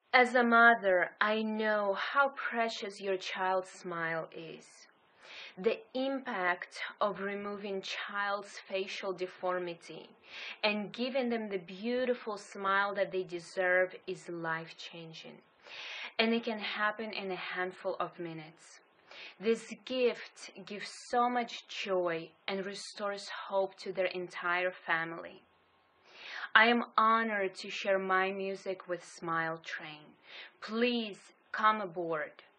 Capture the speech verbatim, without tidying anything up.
As a mother, I know how precious your child's smile is. The impact of removing child's facial deformity and giving them the beautiful smile that they deserve is life-changing. And it can happen in a handful of minutes. This gift gives so much joy and restores hope to their entire family. I am honored to share my music with SmileTrain. Please come aboard.